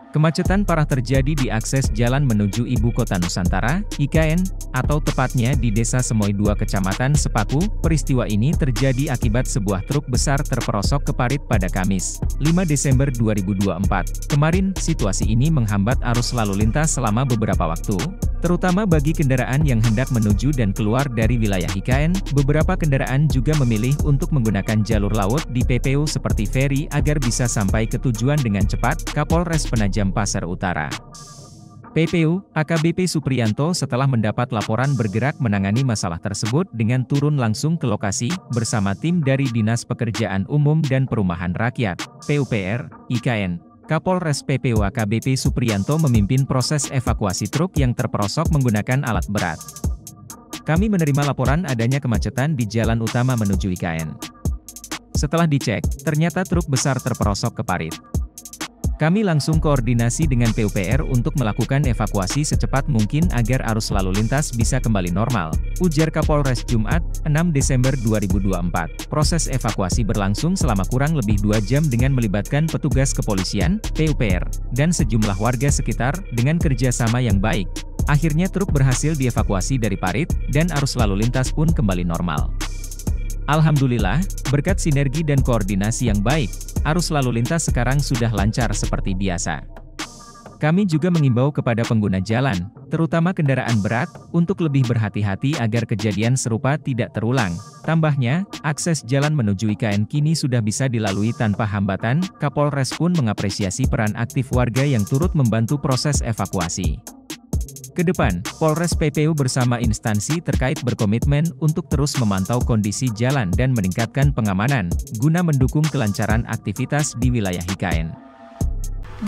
Kemacetan parah terjadi di akses jalan menuju Ibu Kota Nusantara, IKN, atau tepatnya di Desa Semoy 2 Kecamatan Sepaku. Peristiwa ini terjadi akibat sebuah truk besar terperosok ke parit pada Kamis, 5 Desember 2024. Kemarin, situasi ini menghambat arus lalu lintas selama beberapa waktu, terutama bagi kendaraan yang hendak menuju dan keluar dari wilayah IKN. Beberapa kendaraan juga memilih untuk menggunakan jalur laut di PPU seperti feri agar bisa sampai ke tujuan dengan cepat. Kapolres Penajam Pasar Utara, PPU, AKBP Supriyanto setelah mendapat laporan bergerak menangani masalah tersebut dengan turun langsung ke lokasi, bersama tim dari Dinas Pekerjaan Umum dan Perumahan Rakyat, PUPR, IKN. Kapolres PPU AKBP Supriyanto memimpin proses evakuasi truk yang terperosok menggunakan alat berat. Kami menerima laporan adanya kemacetan di jalan utama menuju IKN. Setelah dicek, ternyata truk besar terperosok ke parit. Kami langsung koordinasi dengan PUPR untuk melakukan evakuasi secepat mungkin agar arus lalu lintas bisa kembali normal, ujar Kapolres Jumat, 6 Desember 2024. Proses evakuasi berlangsung selama kurang lebih 2 jam dengan melibatkan petugas kepolisian, PUPR, dan sejumlah warga sekitar, dengan kerjasama yang baik. Akhirnya truk berhasil dievakuasi dari parit, dan arus lalu lintas pun kembali normal. Alhamdulillah, berkat sinergi dan koordinasi yang baik, arus lalu lintas sekarang sudah lancar seperti biasa. Kami juga mengimbau kepada pengguna jalan, terutama kendaraan berat, untuk lebih berhati-hati agar kejadian serupa tidak terulang. Tambahnya, akses jalan menuju IKN kini sudah bisa dilalui tanpa hambatan. Kapolres pun mengapresiasi peran aktif warga yang turut membantu proses evakuasi. Kedepan, Polres PPU bersama instansi terkait berkomitmen untuk terus memantau kondisi jalan dan meningkatkan pengamanan, guna mendukung kelancaran aktivitas di wilayah IKN.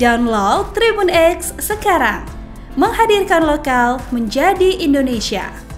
Download Tribun X sekarang, menghadirkan lokal menjadi Indonesia.